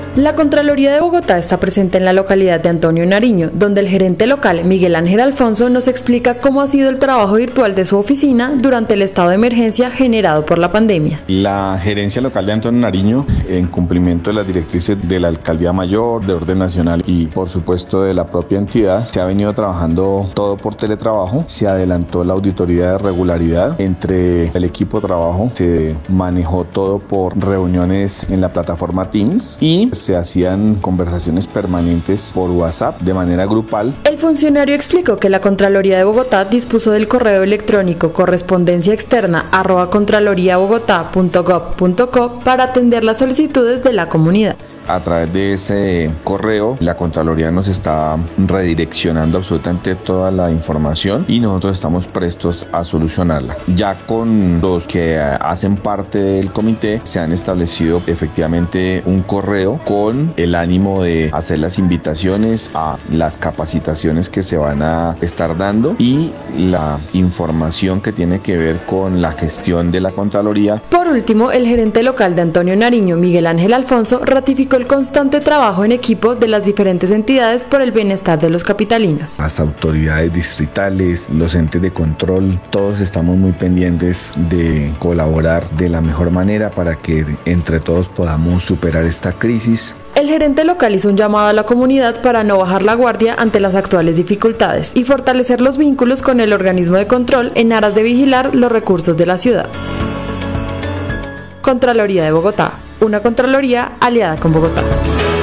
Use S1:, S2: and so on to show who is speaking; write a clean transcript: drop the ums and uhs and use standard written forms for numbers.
S1: La Contraloría de Bogotá está presente en la localidad de Antonio Nariño, donde el gerente local Miguel Ángel Alfonso nos explica cómo ha sido el trabajo virtual de su oficina durante el estado de emergencia generado por la pandemia.
S2: La gerencia local de Antonio Nariño, en cumplimiento de las directrices de la Alcaldía Mayor, de orden nacional y por supuesto de la propia entidad, se ha venido trabajando todo por teletrabajo. Se adelantó la auditoría de regularidad entre el equipo de trabajo, se manejó todo por reuniones en la plataforma Teams y se hacían conversaciones permanentes por WhatsApp de manera grupal.
S1: El funcionario explicó que la Contraloría de Bogotá dispuso del correo electrónico correspondenciaexterna@contraloriabogotá.gov.co para atender las solicitudes de la comunidad.
S2: A través de ese correo, la Contraloría nos está redireccionando absolutamente toda la información y nosotros estamos prestos a solucionarla. Ya con los que hacen parte del comité se han establecido efectivamente un correo con el ánimo de hacer las invitaciones a las capacitaciones que se van a estar dando y la información que tiene que ver con la gestión de la Contraloría.
S1: Por último, el gerente local de Antonio Nariño, Miguel Ángel Alfonso, ratificó el constante trabajo en equipo de las diferentes entidades por el bienestar de los capitalinos.
S2: Las autoridades distritales, los entes de control, todos estamos muy pendientes de colaborar de la mejor manera para que entre todos podamos superar esta crisis.
S1: El gerente local hizo un llamado a la comunidad para no bajar la guardia ante las actuales dificultades y fortalecer los vínculos con el organismo de control en aras de vigilar los recursos de la ciudad. Contraloría de Bogotá, una Contraloría aliada con Bogotá.